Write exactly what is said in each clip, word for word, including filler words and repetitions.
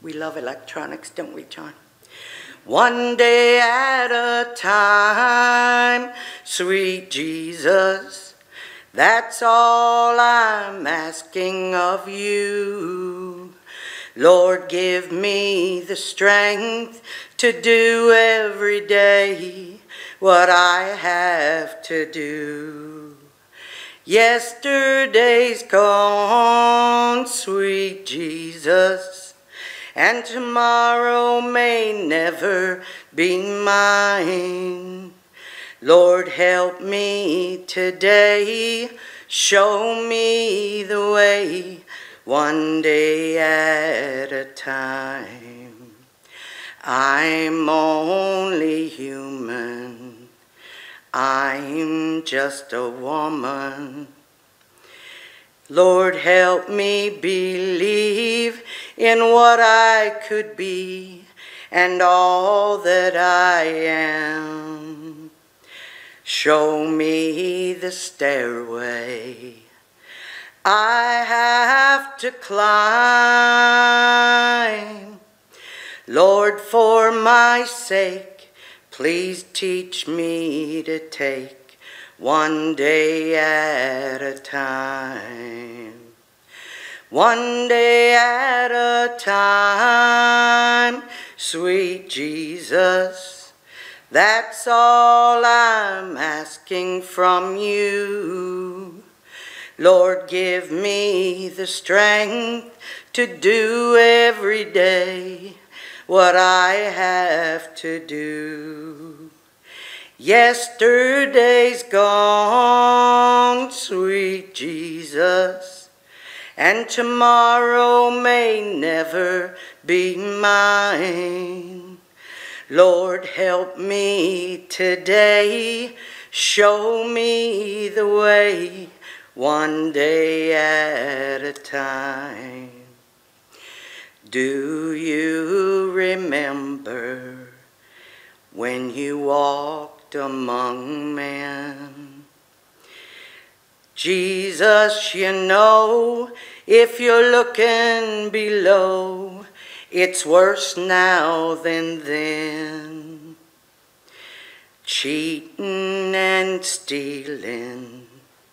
We love electronics, don't we, John? One day at a time, sweet Jesus, that's all I'm asking of you. Lord, give me the strength to do every day what I have to do. Yesterday's gone, sweet Jesus, and tomorrow may never be mine. Lord, help me today, show me the way, one day at a time. I'm only human, I'm just a woman. Lord, help me believe in what I could be and all that I am. Show me the stairway I have to climb. Lord, for my sake, please teach me to take one day at a time. One day at a time, sweet Jesus, that's all I'm asking from you. Lord, give me the strength to do every day what I have to do. Yesterday's gone, sweet Jesus, and tomorrow may never be mine. Lord, help me today, show me the way, one day at a time. Do you remember when you walked among men? Jesus, you know, if you're looking below, it's worse now than then. Cheating and stealing,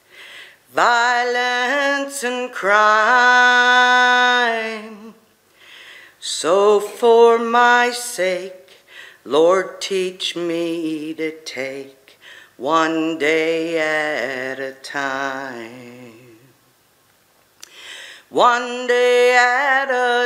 violence and crime. So for my sake, Lord, teach me to take one day at a time. One day at a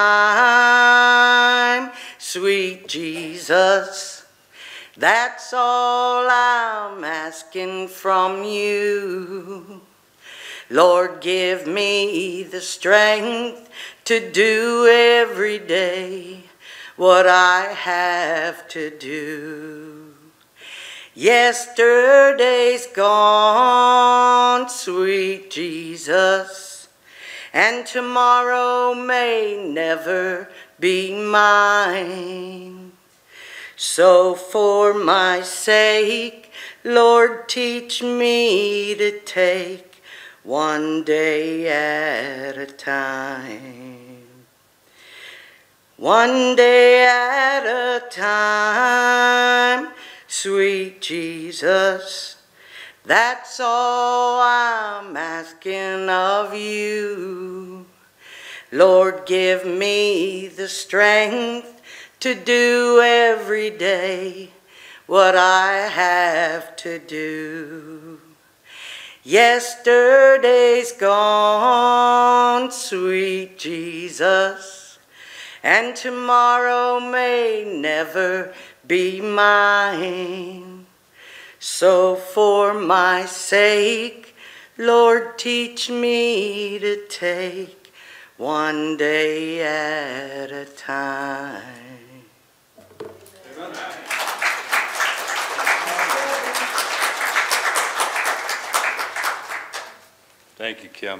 time, sweet Jesus, that's all I'm asking from you. Lord, give me the strength to do every day what I have to do. Yesterday's gone, sweet Jesus, and tomorrow may never be mine. So for my sake, Lord, teach me to take one day at a time. One day at a time, sweet Jesus, that's all I'm asking of you. Lord, give me the strength to do every day what I have to do. Yesterday's gone, sweet Jesus, and tomorrow may never be mine. So for my sake, Lord, teach me to take one day at a time. Amen. Thank you, Kim.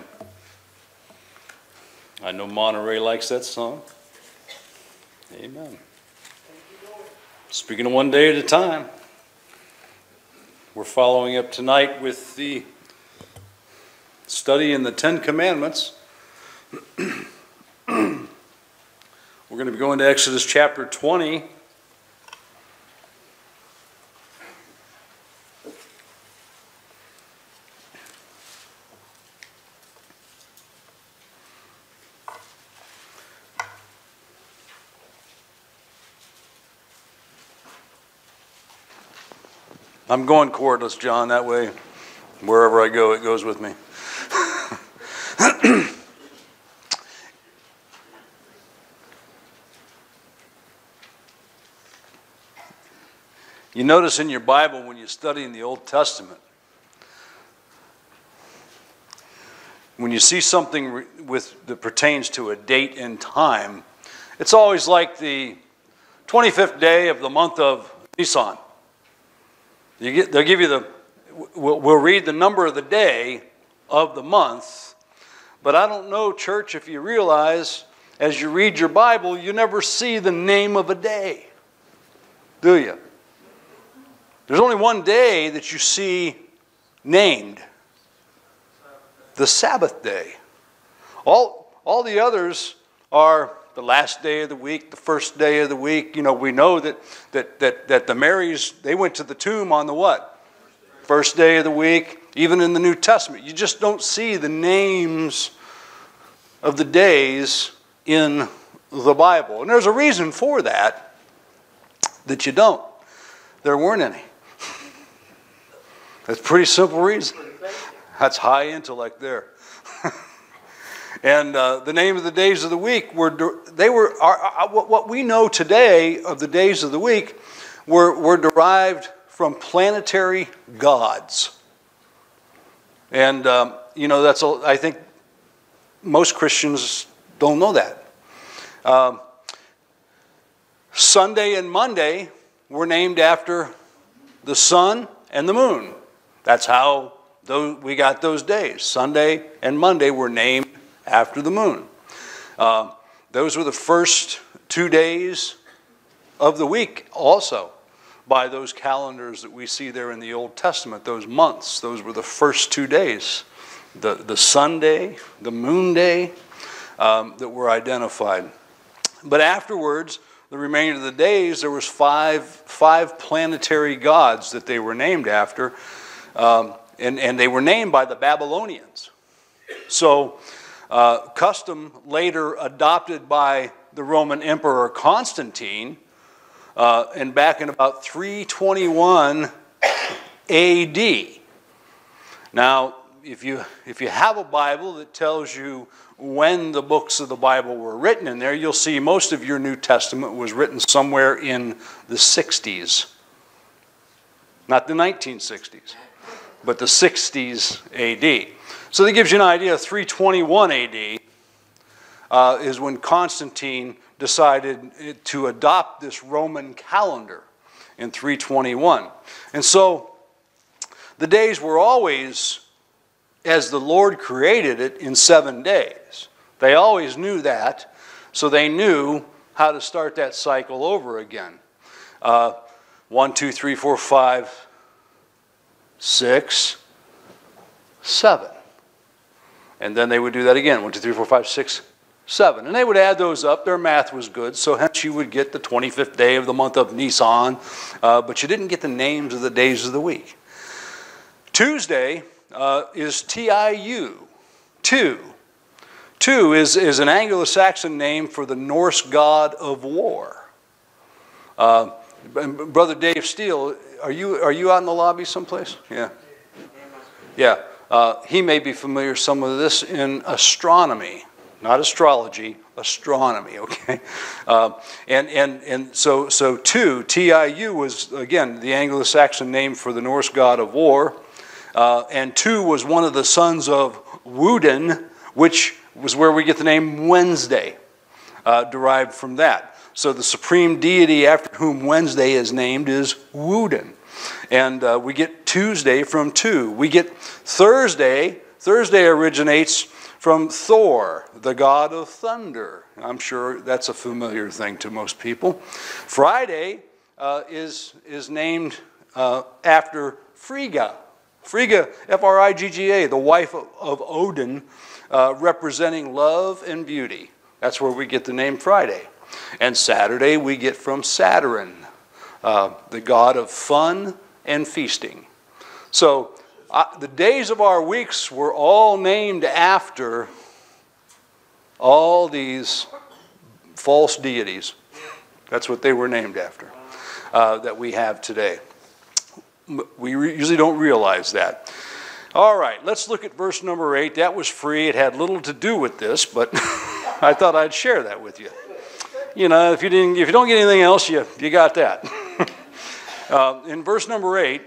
I know Monterey likes that song. Amen. Speaking of one day at a time, we're following up tonight with the study in the Ten Commandments. We're We're going to be going to Exodus chapter twenty. I'm going cordless, John. That way, wherever I go, it goes with me. You notice in your Bible when you study in the Old Testament, when you see something with, that pertains to a date and time, it's always like the twenty-fifth day of the month of Nisan. You get, they'll give you the, we'll, we'll read the number of the day of the month, but I don't know, church, if you realize, as you read your Bible, you never see the name of a day, do you? There's only one day that you see named, the Sabbath day. All, all the others are the last day of the week, the first day of the week. You know, we know that, that, that, that the Marys, they went to the tomb on the what? First day of the week. Even in the New Testament, you just don't see the names of the days in the Bible. And there's a reason for that, that you don't. There weren't any. That's a pretty simple reason. That's high intellect there. And uh, the name of the days of the week were, they were, are, are, what we know today of the days of the week were, were derived from planetary gods. And, um, you know, that's, a, I think most Christians don't know that. Um, Sunday and Monday were named after the sun and the moon. That's how those, we got those days. Sunday and Monday were named after the moon. Uh, those were the first two days of the week also by those calendars that we see there in the Old Testament, those months. Those were the first two days, the, the Sunday, the moon day, um, that were identified. But afterwards, the remainder of the days, there was five, five planetary gods that they were named after, um, and, and they were named by the Babylonians. So, Uh, custom later adopted by the Roman Emperor Constantine, uh, and back in about three twenty-one A D. Now, if you, if you have a Bible that tells you when the books of the Bible were written in there, you'll see most of your New Testament was written somewhere in the sixties. Not the nineteen sixties, but the sixties A D. So that gives you an idea. three twenty-one A D uh, is when Constantine decided to adopt this Roman calendar in three twenty-one. And so the days were always, as the Lord created it, in seven days. They always knew that, so they knew how to start that cycle over again. Uh, one, two, three, four, five, six, seven. And then they would do that again. One, two, three, four, five, six, seven. And they would add those up. Their math was good. So hence you would get the twenty-fifth day of the month of Nisan. Uh, but you didn't get the names of the days of the week. Tuesday uh, is T I U. Two. Two is, is an Anglo-Saxon name for the Norse god of war. Uh, Brother Dave Steele, are you, are you out in the lobby someplace? Yeah. Yeah. Uh, he may be familiar with some of this in astronomy, not astrology, astronomy, okay? Uh, and and, and so, so two, T I U was, again, the Anglo-Saxon name for the Norse god of war. Uh, and two was one of the sons of Woden, which was where we get the name Wednesday, uh, derived from that. So the supreme deity after whom Wednesday is named is Woden. And uh, we get Tuesday from two. We get Thursday. Thursday originates from Thor, the god of thunder. I'm sure that's a familiar thing to most people. Friday uh, is, is named uh, after Frigga. Frigga, F R I G G A, the wife of, of Odin, uh, representing love and beauty. That's where we get the name Friday. And Saturday we get from Saturn, uh, the god of fun and feasting. So uh, the days of our weeks were all named after all these false deities. That's what they were named after, uh, that we have today. We re- usually don't realize that. All right, let's look at verse number eight. That was free. It had little to do with this, but I thought I'd share that with you. You know, if you didn't, if you don't get anything else, you you got that. uh, in verse number eight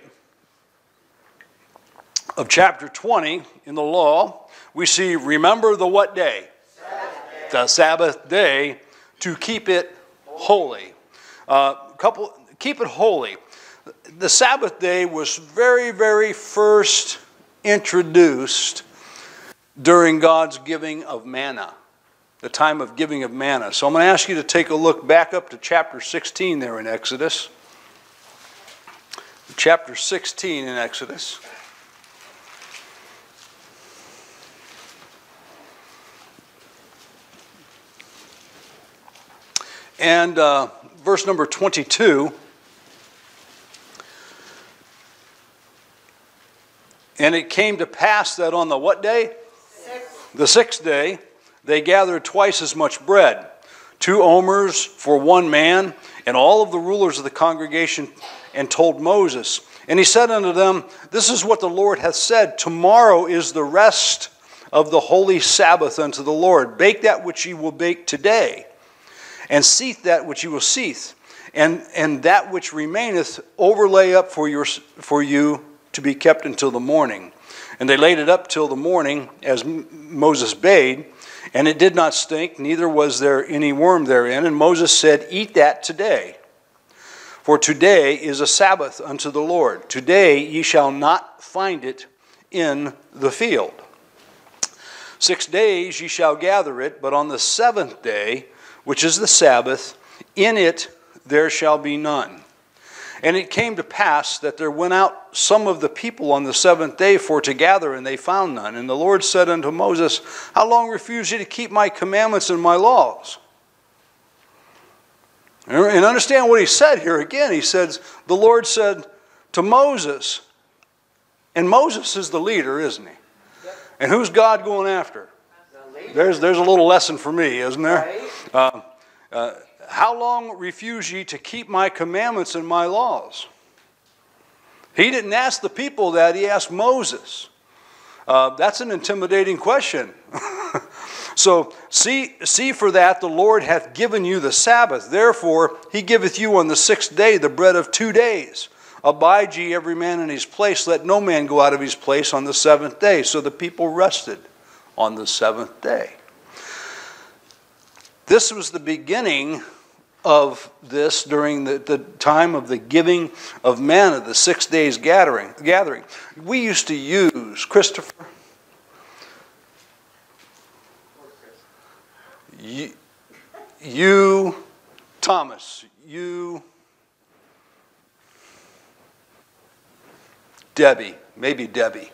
of chapter twenty in the law, we see, remember the what day? Sabbath. The Sabbath day, to keep it holy. Uh, couple, keep it holy. The Sabbath day was very, very first introduced during God's giving of manna, the time of giving of manna. So I'm going to ask you to take a look back up to chapter sixteen there in Exodus. Chapter sixteen in Exodus. And uh, verse number twenty-two. And it came to pass that on the what day? Sixth. The sixth day, they gathered twice as much bread, two omers for one man, and all of the rulers of the congregation, and told Moses. And he said unto them, this is what the Lord hath said, tomorrow is the rest of the holy Sabbath unto the Lord. Bake that which ye will bake today, and seethe that which ye will seethe, and, and that which remaineth overlay up for, your, for you to be kept until the morning. And they laid it up till the morning, as Moses bade, and it did not stink, neither was there any worm therein. And Moses said, eat that today, for today is a Sabbath unto the Lord. Today ye shall not find it in the field. Six days ye shall gather it, but on the seventh day, which is the Sabbath, in it there shall be none. And it came to pass that there went out some of the people on the seventh day for to gather, and they found none. And the Lord said unto Moses, how long refuse ye to keep my commandments and my laws? And understand what he said here again. He says, the Lord said to Moses, and Moses is the leader, isn't he? And who's God going after? There's, there's a little lesson for me, isn't there? Uh, uh, How long refuse ye to keep my commandments and my laws? He didn't ask the people that, he asked Moses. Uh, that's an intimidating question. So, see, see for that the Lord hath given you the Sabbath. Therefore, he giveth you on the sixth day the bread of two days. Abide ye every man in his place. Let no man go out of his place on the seventh day. So the people rested on the seventh day. This was the beginning of this during the, the time of the giving of manna, the six days gathering. gathering. We used to use, Christopher, you, you Thomas, you, Debbie, maybe Debbie,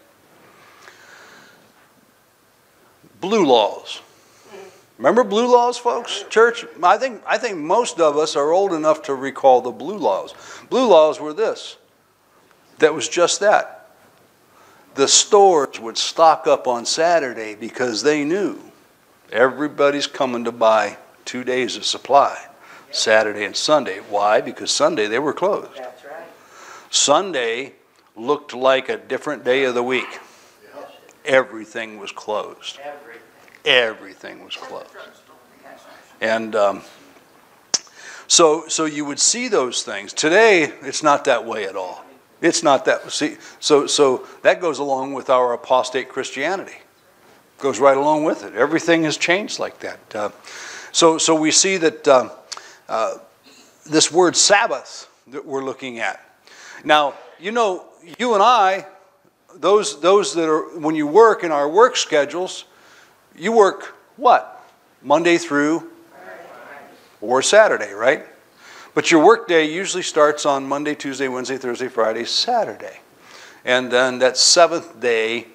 blue laws. Remember blue laws, folks? Church, I think, I think most of us are old enough to recall the blue laws. Blue laws were this. That was just that. The stores would stock up on Saturday because they knew everybody's coming to buy two days of supply, Saturday and Sunday. Why? Because Sunday they were closed. That's right. Sunday looked like a different day of the week. Everything was closed. Everything was closed. And um, so so you would see those things. Today, it's not that way at all. It's not that. See, so, so that goes along with our apostate Christianity. Goes right along with it. Everything has changed like that. Uh, so, so we see that uh, uh, this word Sabbath that we're looking at. Now, you know, you and I, those those that are, when you work in our work schedules, you work what? Monday through or Saturday, right? But your work day usually starts on Monday, Tuesday, Wednesday, Thursday, Friday, Saturday. And then that seventh day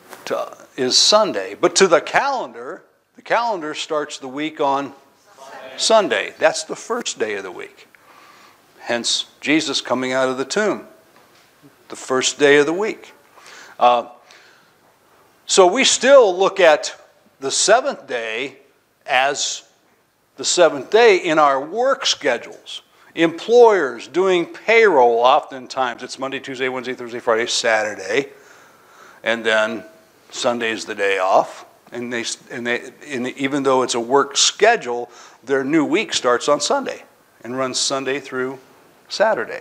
to, is Sunday. But to the calendar, the calendar starts the week on Sunday. That's the first day of the week. Hence, Jesus coming out of the tomb. The first day of the week. Uh, so we still look at the seventh day as the seventh day in our work schedules. Employers doing payroll, oftentimes it's Monday, Tuesday, Wednesday, Thursday, Friday, Saturday, and then Sunday's the day off. And they, and they, and even though it's a work schedule, their new week starts on Sunday and runs Sunday through Saturday.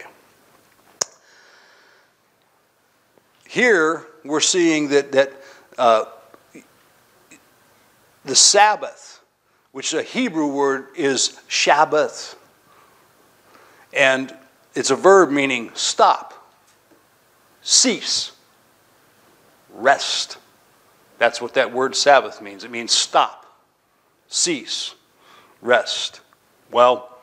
Here we're seeing that that uh, the Sabbath, which is a Hebrew word, is Shabbath. And it's a verb meaning stop, cease, rest. That's what that word Sabbath means. It means stop, cease, rest. Well,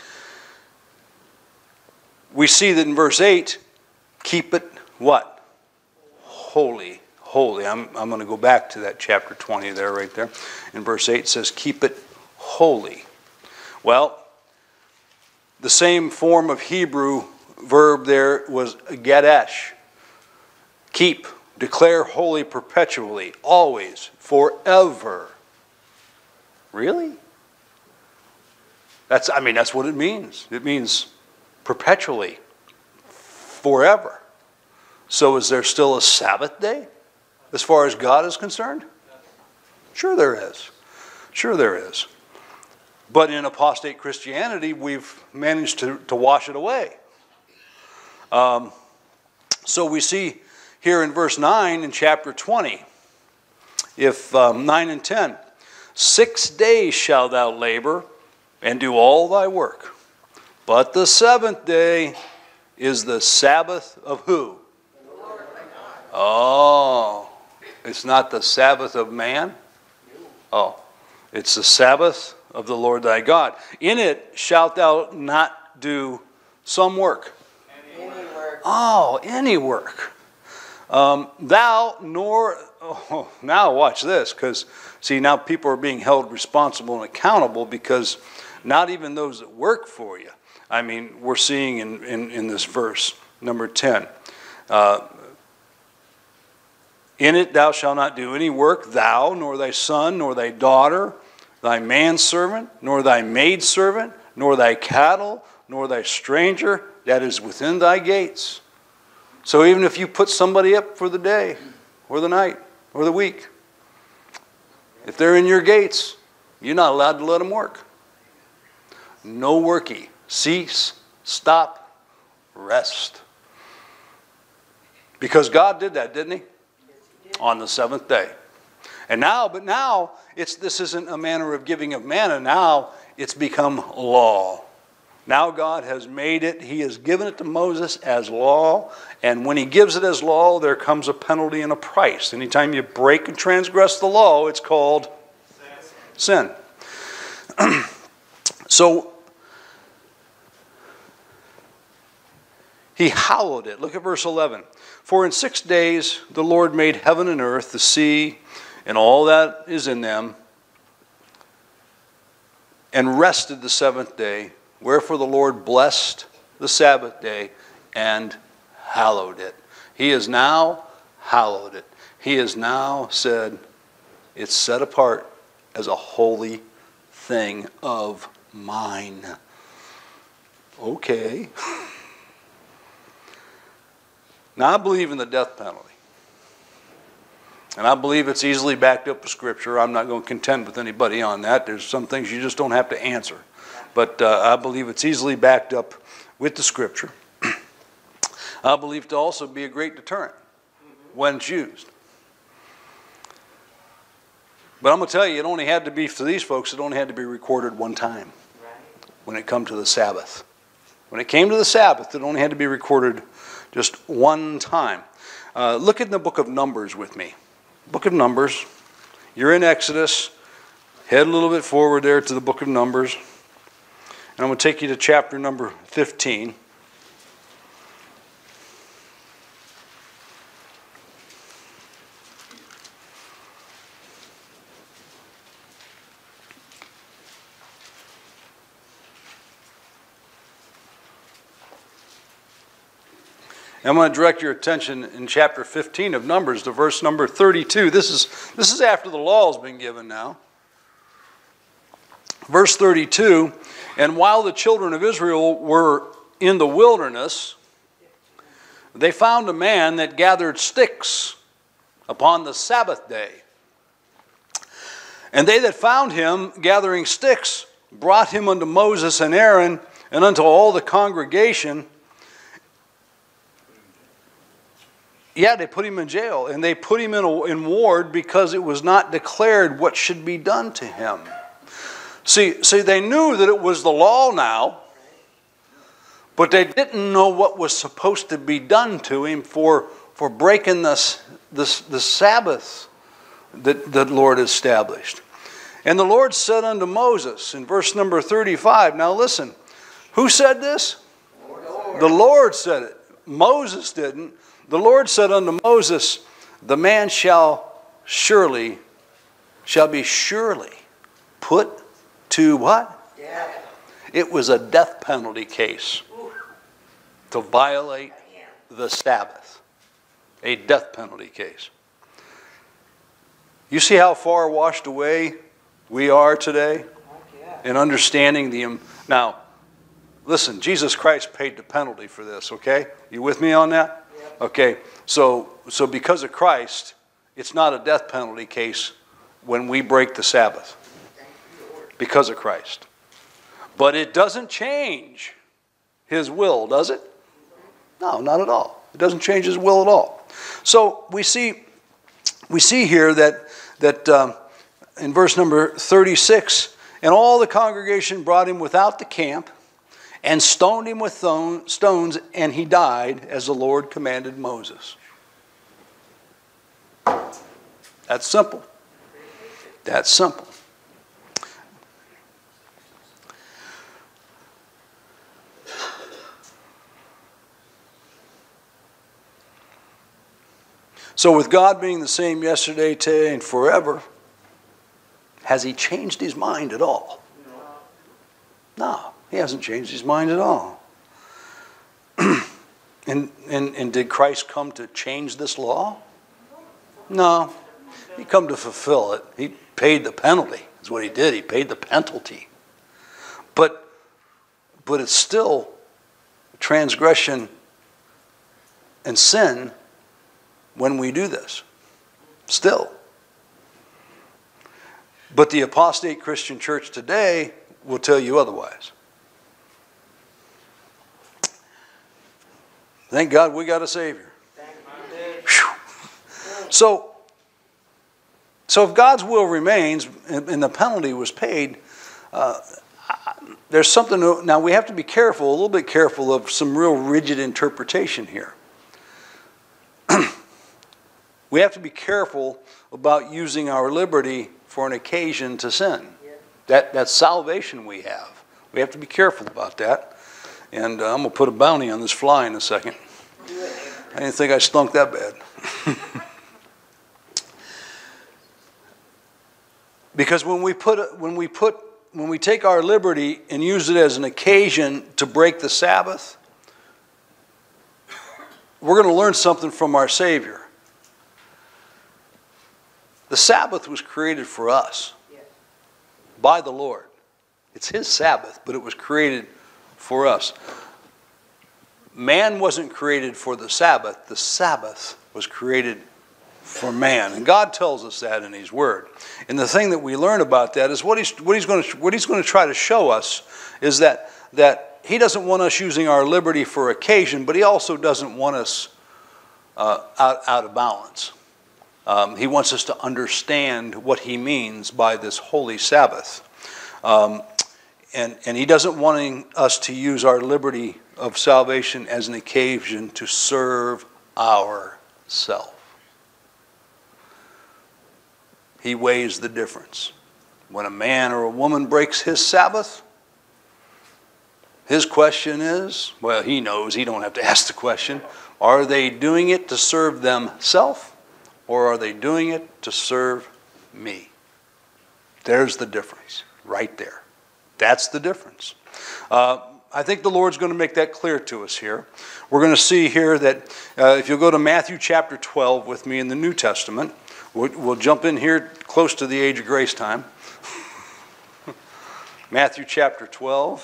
we see that in verse eight, keep it what? Holy. Holy. I'm, I'm going to go back to that chapter twenty there, right there. In verse eight it says, keep it holy. Well, the same form of Hebrew verb there was gadesh. Keep, declare holy perpetually, always, forever. Really? That's, I mean, that's what it means. It means perpetually, forever. So is there still a Sabbath day as far as God is concerned? Sure there is. Sure there is. But in apostate Christianity, we've managed to, to wash it away. Um, so we see here in verse nine in chapter twenty, if um, nine and ten, six days shalt thou labor and do all thy work. But the seventh day is the Sabbath of who? The Lord thy God. Oh, it's not the Sabbath of man? Oh, it's the Sabbath of the Lord thy God. In it shalt thou not do some work. Any work. Oh, any work. Um, thou nor, oh, now watch this, because see, now people are being held responsible and accountable because not even those that work for you. I mean, we're seeing in, in, in this verse, number ten, uh, in it thou shalt not do any work, thou, nor thy son, nor thy daughter, thy manservant, nor thy maidservant, nor thy cattle, nor thy stranger that is within thy gates. So even if you put somebody up for the day, or the night, or the week, if they're in your gates, you're not allowed to let them work. No worky. Cease, stop, rest. Because God did that, didn't he? On the seventh day. And now, but now, it's this isn't a manner of giving of manna. Now, it's become law. Now God has made it. He has given it to Moses as law. And when he gives it as law, there comes a penalty and a price. Anytime you break and transgress the law, it's called sin. So, he hallowed it. Look at verse eleven. For in six days the Lord made heaven and earth, the sea, and all that is in them, and rested the seventh day. Wherefore the Lord blessed the Sabbath day and hallowed it. He has now hallowed it. He has now said it's set apart as a holy thing of mine. Okay. Now I believe in the death penalty. And I believe it's easily backed up with Scripture. I'm not going to contend with anybody on that. There's some things you just don't have to answer. But uh, I believe it's easily backed up with the Scripture. I believe it to also be a great deterrent when it's used. But I'm going to tell you, it only had to be, for these folks, it only had to be recorded one time when it come to the Sabbath. When it came to the Sabbath, it only had to be recorded just one time. Uh, look in the book of Numbers with me. Book of Numbers. You're in Exodus. Head a little bit forward there to the book of Numbers. And I'm going to take you to chapter number fifteen. I'm going to direct your attention in chapter fifteen of Numbers to verse number thirty-two. This is, this is after the law has been given now. Verse thirty-two, and while the children of Israel were in the wilderness, they found a man that gathered sticks upon the Sabbath day. And they that found him gathering sticks brought him unto Moses and Aaron and unto all the congregation. Yeah, they put him in jail, and they put him in, a, in ward because it was not declared what should be done to him. See, see, they knew that it was the law now, but they didn't know what was supposed to be done to him for, for breaking this, this, the Sabbath that the Lord established. And the Lord said unto Moses in verse number thirty-five, now listen, who said this? The Lord, the Lord said it. Moses didn't. The Lord said unto Moses, the man shall surely, shall be surely put to what? Yeah. It was a death penalty case to violate the Sabbath. A death penalty case. You see how far washed away we are today in understanding the... Now, listen, Jesus Christ paid the penalty for this, okay? You with me on that? Yep. Okay, so, so because of Christ, it's not a death penalty case when we break the Sabbath. Because of Christ. But it doesn't change his will, does it? No, not at all. It doesn't change his will at all. So we see, we see here that, that um, in verse number thirty-six, and all the congregation brought him without the camp and stoned him with stones, and he died as the Lord commanded Moses. That's simple. That's simple. So with God being the same yesterday, today, and forever, has he changed his mind at all? No, he hasn't changed his mind at all. and, and, and did Christ come to change this law? No, he come to fulfill it. He paid the penalty, is what he did. He paid the penalty. But, but it's still transgression and sin when we do this. Still. But the apostate Christian church today will tell you otherwise. Thank God we got a Savior. So, so if God's will remains and the penalty was paid, uh, there's something, now we have to be careful, a little bit careful of some real rigid interpretation here. We have to be careful about using our liberty for an occasion to sin. Yeah. That, that's salvation we have. We have to be careful about that. And uh, I'm going to put a bounty on this fly in a second. I didn't think I stunk that bad. Because when we put, when we put, when we take our liberty and use it as an occasion to break the Sabbath, we're going to learn something from our Savior. The Sabbath was created for us by the Lord. It's his Sabbath, but it was created for us. Man wasn't created for the Sabbath. The Sabbath was created for man. And God tells us that in his word. And the thing that we learn about that is what he's, what he's, going, to, what he's going to try to show us is that, that he doesn't want us using our liberty for occasion, but he also doesn't want us uh, out, out of balance. Um, he wants us to understand what he means by this holy Sabbath. Um, and, and he doesn't want us to use our liberty of salvation as an occasion to serve ourself. He weighs the difference. When a man or a woman breaks his Sabbath, his question is, well, he knows, he don't have to ask the question, are they doing it to serve themselves? Or are they doing it to serve me? There's the difference, right there. That's the difference. Uh, I think the Lord's going to make that clear to us here. We're going to see here that uh, if you'll go to Matthew chapter twelve with me in the New Testament, we'll, we'll jump in here close to the age of grace time. Matthew chapter twelve.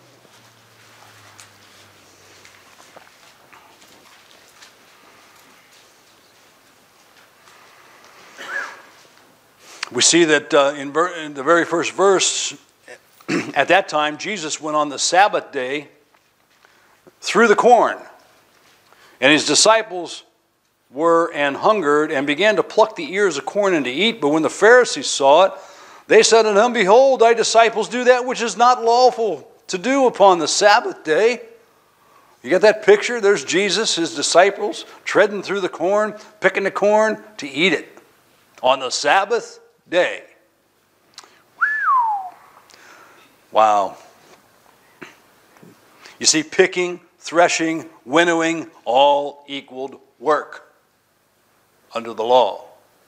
We see that uh, in, ver- in the very first verse, at that time, Jesus went on the Sabbath day through the corn. And his disciples were and hungered and began to pluck the ears of corn and to eat. But when the Pharisees saw it, they said unto him, Behold, thy disciples do that which is not lawful to do upon the Sabbath day. You got that picture? There's Jesus, his disciples, treading through the corn, picking the corn to eat it on the Sabbath day. Wow. You see, picking, threshing, winnowing, all equaled work under the law.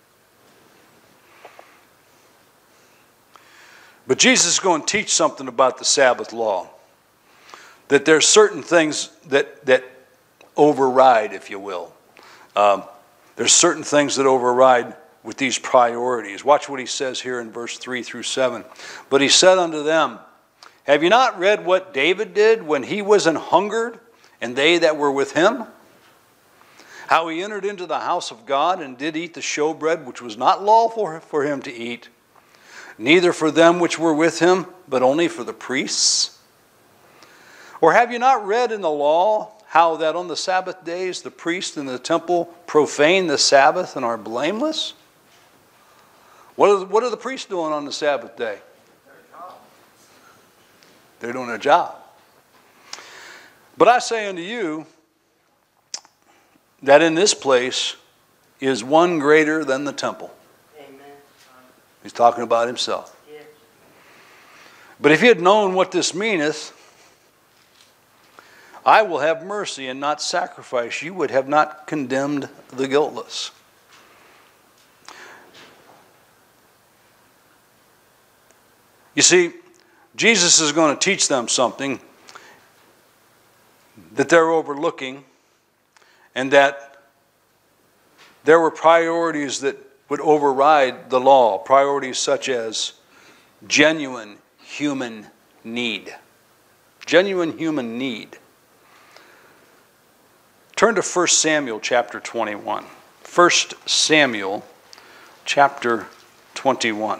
But Jesus is going to teach something about the Sabbath law. That there's certain things that, that override, if you will. Um, there's certain things that override with these priorities. Watch what he says here in verse three through seven. But he said unto them, Have you not read what David did when he was an hungered, and they that were with him? How he entered into the house of God, and did eat the showbread, which was not lawful for him to eat, neither for them which were with him, but only for the priests? Or have you not read in the law how that on the Sabbath days the priests in the temple profane the Sabbath and are blameless? What are, what are the priests doing on the Sabbath day? They're doing their job. But I say unto you that in this place is one greater than the temple. Amen. He's talking about himself. Yes. But if you had known what this meaneth, I will have mercy and not sacrifice, you would have not condemned the guiltless. You see, Jesus is going to teach them something that they're overlooking, and that there were priorities that would override the law, priorities such as genuine human need. Genuine human need. Turn to First Samuel chapter twenty-one. First Samuel chapter twenty-one.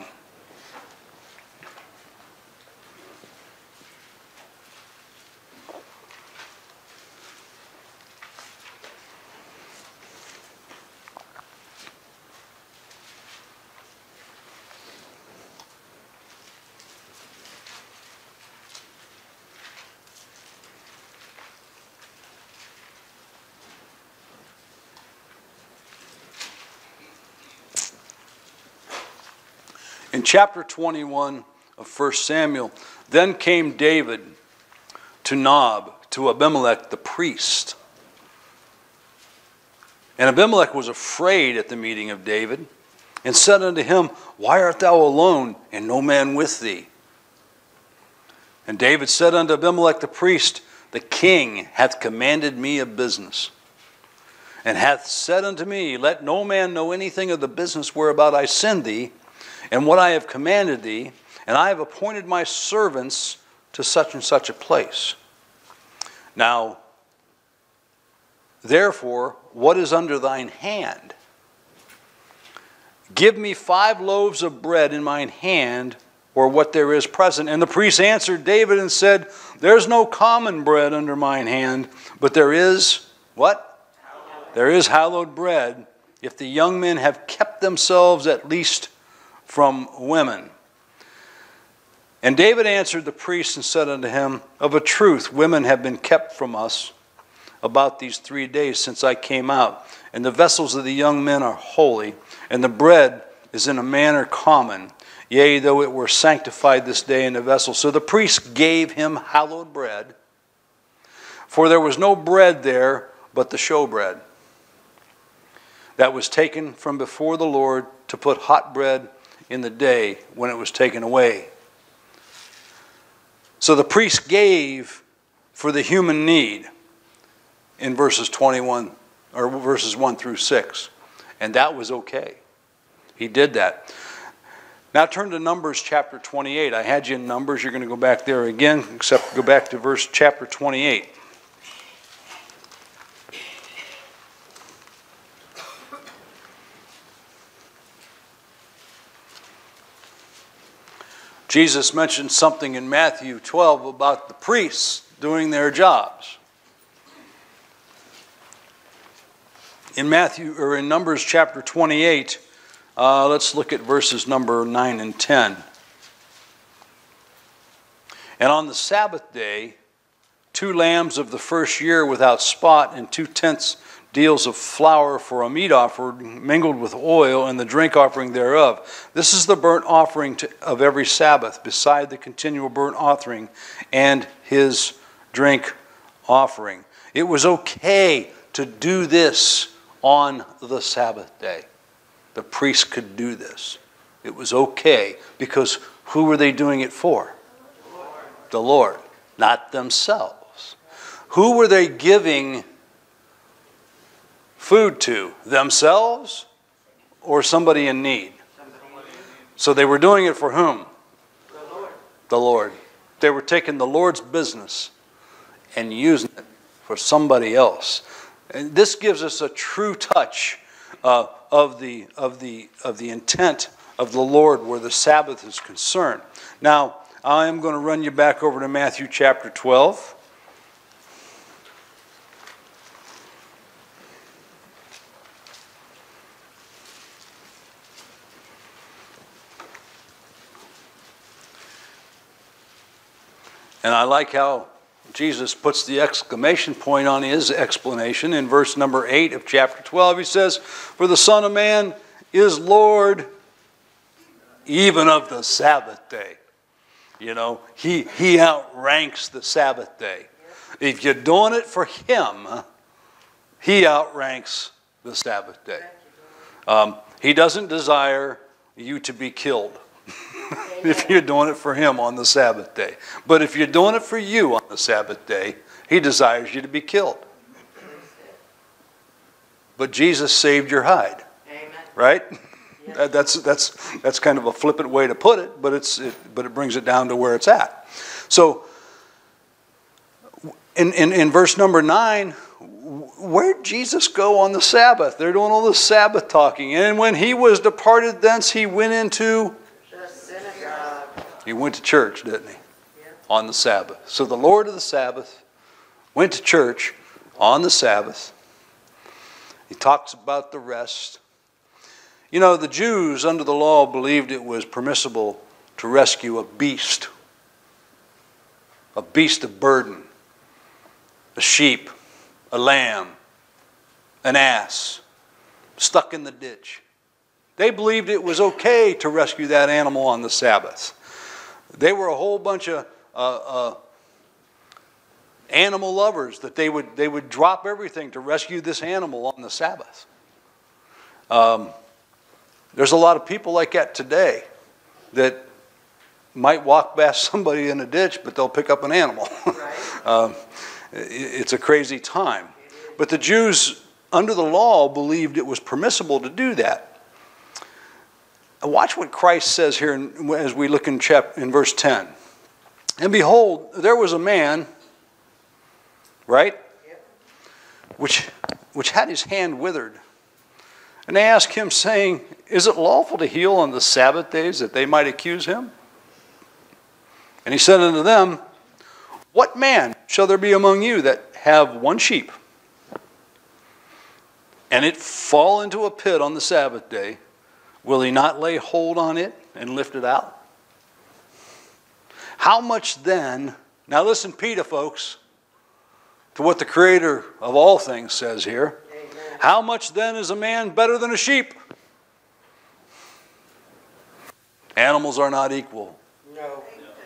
In chapter twenty-one of First Samuel, then came David to Nob, to Abimelech the priest. And Abimelech was afraid at the meeting of David, and said unto him, Why art thou alone, and no man with thee? And David said unto Abimelech the priest, The king hath commanded me a business, and hath said unto me, Let no man know anything of the business whereabout I send thee, and what I have commanded thee, and I have appointed my servants to such and such a place. Now, therefore, what is under thine hand? Give me five loaves of bread in mine hand, or what there is present. And the priest answered David and said, There's no common bread under mine hand, but there is, what? Hallowed. There is hallowed bread, if the young men have kept themselves at least from women. And David answered the priest and said unto him, Of a truth, women have been kept from us about these three days since I came out. And the vessels of the young men are holy, and the bread is in a manner common, yea, though it were sanctified this day in the vessel. So the priest gave him hallowed bread, for there was no bread there but the showbread that was taken from before the Lord to put hot bread in the day when it was taken away. So the priest gave for the human need in verses twenty-one, or verses one through six. And that was okay. He did that. Now turn to Numbers chapter twenty-eight. I had you in Numbers. You're going to go back there again, except go back to verse chapter twenty-eight. Jesus mentioned something in Matthew twelve about the priests doing their jobs. In Matthew, or in Numbers chapter twenty-eight, uh, let's look at verses number nine and ten. And on the Sabbath day, two lambs of the first year without spot, and two tenths deals of flour for a meat offering, mingled with oil, and the drink offering thereof. This is the burnt offering to, of every Sabbath, beside the continual burnt offering and his drink offering. It was okay to do this on the Sabbath day. The priest could do this. It was okay, because who were they doing it for? The Lord. The Lord, not themselves. Who were they giving food to? Themselves or somebody in need? So they were doing it for whom? The Lord. The Lord. They were taking the Lord's business and using it for somebody else. And this gives us a true touch uh, of the of the of the intent of the Lord where the Sabbath is concerned. Now, I am going to run you back over to Matthew chapter twelve. And I like how Jesus puts the exclamation point on his explanation in verse number eight of chapter twelve. He says, "For the Son of Man is Lord even of the Sabbath day." You know, he, he outranks the Sabbath day. If you're doing it for him, he outranks the Sabbath day. Um, he doesn't desire you to be killed if you're doing it for him on the Sabbath day. But if you're doing it for you on the Sabbath day, he desires you to be killed. But Jesus saved your hide. Amen. Right? That, that's, that's, that's kind of a flippant way to put it, but, it's, it, but it brings it down to where it's at. So, in, in, in verse number nine, where'd Jesus go on the Sabbath? They're doing all this Sabbath talking. And when he was departed thence, he went into... The synagogue. He went to church, didn't he? Yeah. On the Sabbath. So the Lord of the Sabbath went to church on the Sabbath. He talks about the rest. You know, the Jews under the law believed it was permissible to rescue a beast. A beast of burden. A sheep. A lamb. An ass. Stuck in the ditch. They believed it was okay to rescue that animal on the Sabbath. They were a whole bunch of uh, uh, animal lovers that they would, they would drop everything to rescue this animal on the Sabbath. Um, there's a lot of people like that today that might walk past somebody in a ditch, but they'll pick up an animal. Right. um, it, it's a crazy time. But the Jews under the law believed it was permissible to do that. Watch what Christ says here in, as we look in, chap, in verse ten. And behold, there was a man, right, Yep. which, which had his hand withered. And they asked him, saying, Is it lawful to heal on the Sabbath days, that they might accuse him? And he said unto them, What man shall there be among you that have one sheep, and it fall into a pit on the Sabbath day? Will he not lay hold on it and lift it out? How much then, now listen, Peter, folks, to what the Creator of all things says here. Amen. How much then is a man better than a sheep? Animals are not equal. No.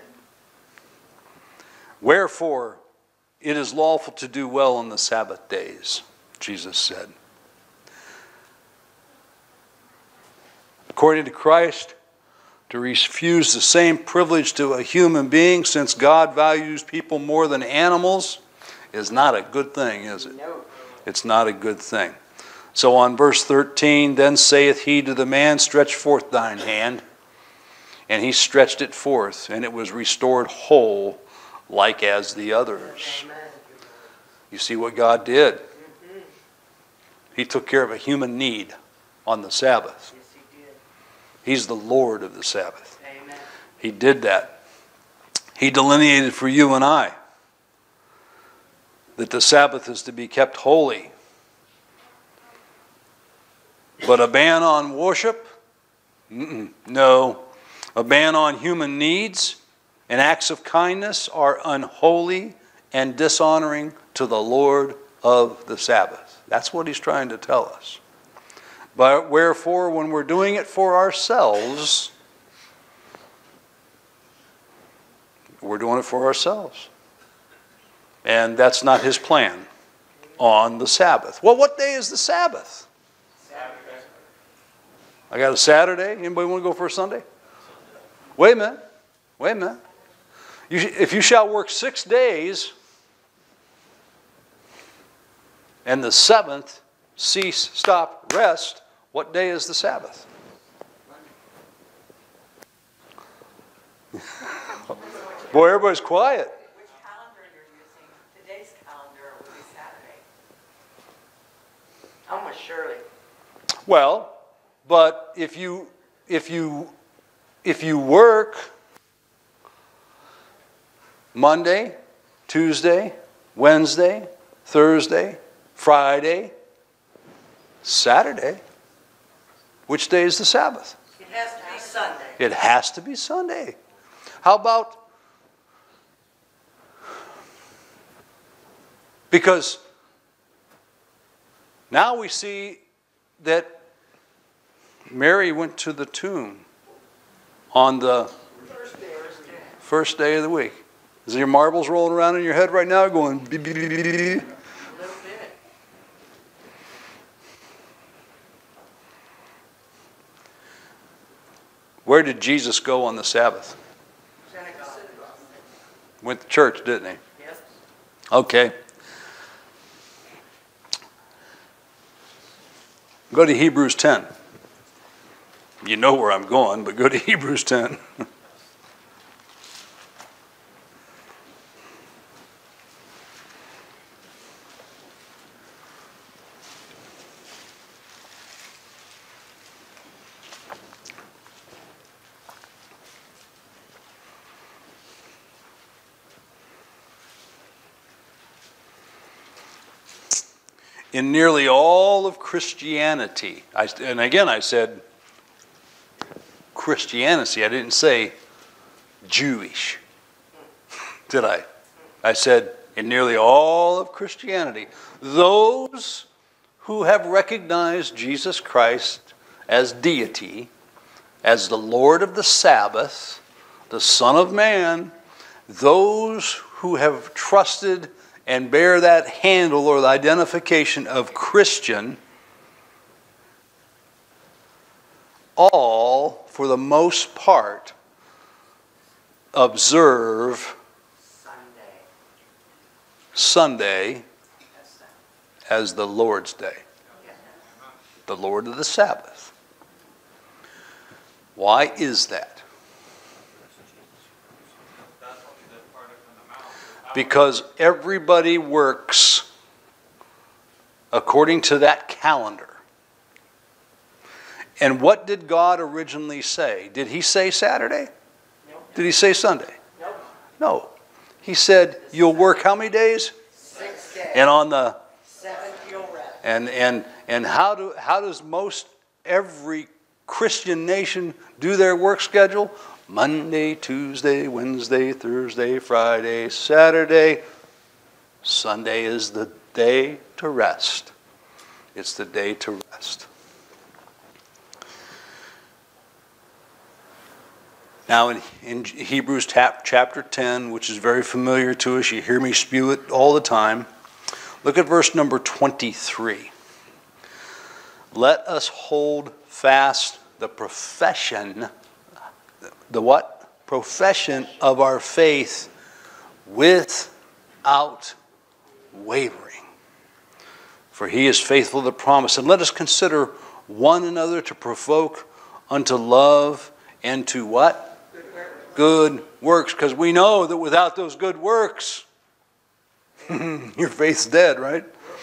Wherefore, it is lawful to do well on the Sabbath days, Jesus said. According to Christ, to To refuse the same privilege to a human being, since God values people more than animals, is not a good thing, is it? No. It's not a good thing. So on verse thirteen, then saith he to the man, stretch forth thine hand. And he stretched it forth, and it was restored whole, like as the others. Amen. You see what God did? He took care of a human need on the Sabbath. Yes, he did. He's the Lord of the Sabbath. Amen. He did that. He delineated for you and I that the Sabbath is to be kept holy. But a ban on worship? Mm-mm, no. A ban on human needs and acts of kindness are unholy and dishonoring to the Lord of the Sabbath. That's what he's trying to tell us. But wherefore, when we're doing it for ourselves, we're doing it for ourselves. And that's not his plan on the Sabbath. Well, what day is the Sabbath? Saturday. I got a Saturday. Anybody want to go for a Sunday? Wait a minute. Wait a minute. You, if you shall work six days, and the seventh cease, stop, rest, what day is the Sabbath? Boy, everybody's quiet. Which calendar you're using? Today's calendar would be Saturday. Almost surely. Well, but if you if you if you work Monday, Tuesday, Wednesday, Thursday, Friday, Saturday, which day is the Sabbath? It has to be Sunday. It has to be Sunday. How about, because now we see that Mary went to the tomb on the First day. first day of the week. Is your marbles rolling around in your head right now going, beep, beep, beep, beep, beep? A little bit. Where did Jesus go on the Sabbath? Synagogue. Went to church, didn't he? Yes. Okay. Go to Hebrews ten. You know where I'm going, but go to Hebrews ten. In nearly all of Christianity, I, and again I said Christianity, I didn't say Jewish, did I? I said in nearly all of Christianity, those who have recognized Jesus Christ as deity, as the Lord of the Sabbath, the Son of Man, those who have trusted and bear that handle or the identification of Christian, all, for the most part, observe Sunday. Sunday That's that. as the Lord's day, Yeah. the Lord of the Sabbath. Why is that? Because everybody works according to that calendar. And what did God originally say? Did he say Saturday? Nope. Did he say Sunday? Nope. No. He said, you'll work how many days? Six days. And on the Seventh you'll rest. and and and how do how does most every Christian nation do their work schedule? Monday, Tuesday, Wednesday, Thursday, Friday, Saturday. Sunday is the day to rest. It's the day to rest. Now in, in Hebrews tap, chapter ten, which is very familiar to us, you hear me spew it all the time. Look at verse number twenty-three. Let us hold fast the profession. the what? Profession of our faith without wavering. For he is faithful to promise. And let us consider one another to provoke unto love and to what? Good works. Because we know that without those good works, your faith's dead, right?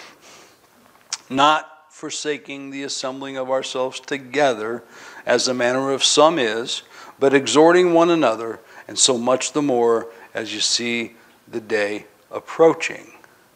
Not forsaking the assembling of ourselves together, as the manner of some is, but exhorting one another, and so much the more as you see the day approaching.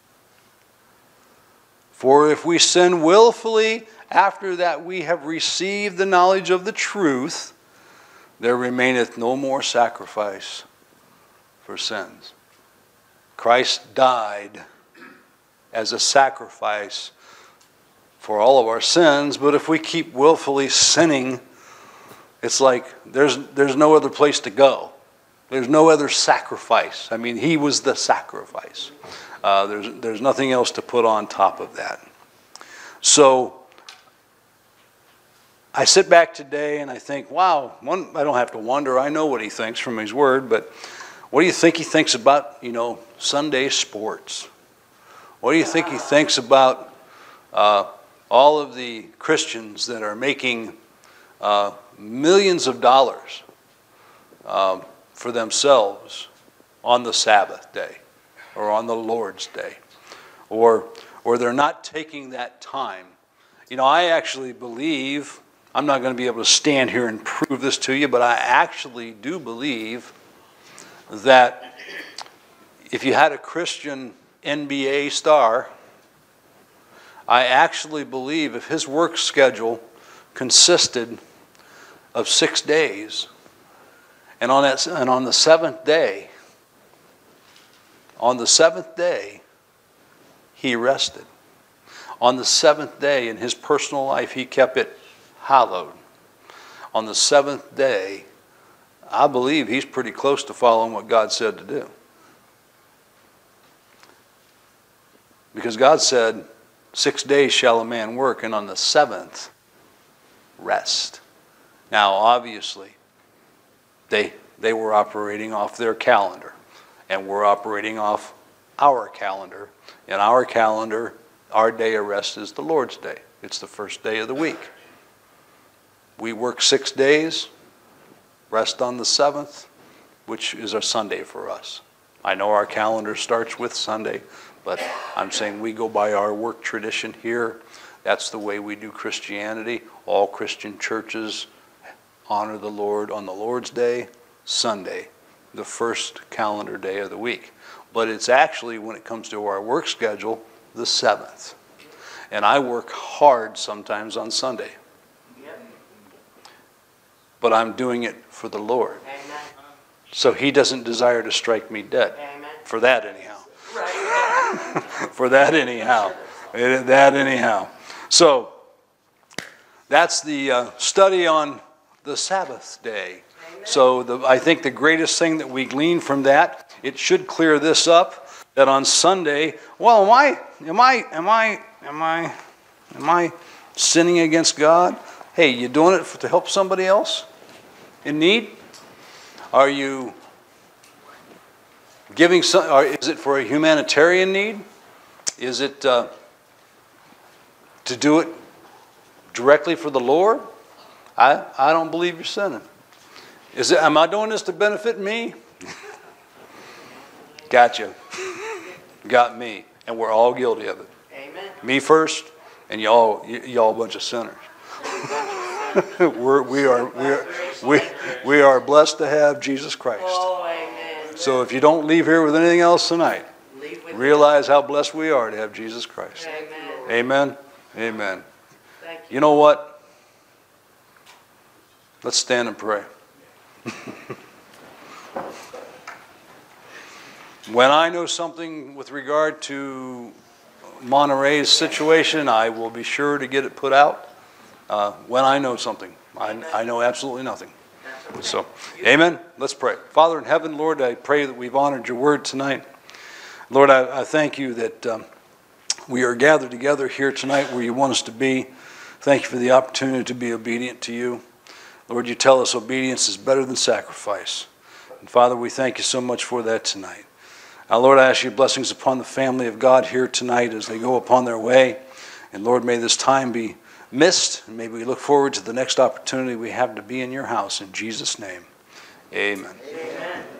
For if we sin willfully after that we have received the knowledge of the truth, there remaineth no more sacrifice for sins. Christ died as a sacrifice for all of our sins, but if we keep willfully sinning, it's like there's there's no other place to go. There's no other sacrifice. I mean, he was the sacrifice. Uh, there's there's nothing else to put on top of that. So I sit back today and I think, wow, one, I don't have to wonder. I know what he thinks from his word, but what do you think he thinks about, you know, Sunday sports? What do you think he thinks about uh, all of the Christians that are making uh, millions of dollars um, for themselves on the Sabbath day or on the Lord's day, or or they're not taking that time? You know, I actually believe, I'm not going to be able to stand here and prove this to you, but I actually do believe that if you had a Christian N B A star, I actually believe if his work schedule consisted of six days, and on that, and on the seventh day, on the seventh day, he rested. On the seventh day in his personal life, he kept it hallowed. On the seventh day, I believe he's pretty close to following what God said to do. Because God said, six days shall a man work, and on the seventh, rest. Now, obviously, they, they were operating off their calendar, and we're operating off our calendar. In our calendar, our day of rest is the Lord's Day. It's the first day of the week. We work six days, rest on the seventh, which is our Sunday for us. I know our calendar starts with Sunday, but I'm saying we go by our work tradition here. That's the way we do Christianity. All Christian churches honor the Lord on the Lord's Day, Sunday, the first calendar day of the week. But it's actually, when it comes to our work schedule, the seventh. And I work hard sometimes on Sunday. Yep. But I'm doing it for the Lord. Amen. So he doesn't desire to strike me dead. Amen. For that anyhow. Right. For that anyhow. It- That anyhow. So that's the uh, study on the Sabbath day. Amen. So the, I think the greatest thing that we glean from that, it should clear this up, that on Sunday, well, am I, am I, am I, am I, am I sinning against God? Hey, you doing it for, to help somebody else in need? Are you giving some, or is it for a humanitarian need? Is it uh, to do it directly for the Lord? I, I don't believe you're sinning. Is it, am I doing this to benefit me? Gotcha. Got me. And we're all guilty of it. Amen. Me first, and y'all, y- y'all a bunch of sinners. we're, we are, we are, we, we are blessed to have Jesus Christ. Oh, amen. So if you don't leave here with anything else tonight, Leave with realize how blessed we are to have Jesus Christ. Amen. Amen. Amen. Thank you. You know what? Let's stand and pray. When I know something with regard to Monterey's situation, I will be sure to get it put out. Uh, when I know something, I, I know absolutely nothing. So, amen. Let's pray. Father in heaven, Lord, I pray that we've honored your word tonight. Lord, I, I thank you that um, we are gathered together here tonight where you want us to be. Thank you for the opportunity to be obedient to you. Lord, you tell us obedience is better than sacrifice. And Father, we thank you so much for that tonight. Now, Lord, I ask you blessings upon the family of God here tonight as they go upon their way. And Lord, may this time be missed, and may we look forward to the next opportunity we have to be in your house. In Jesus' name, amen. Amen.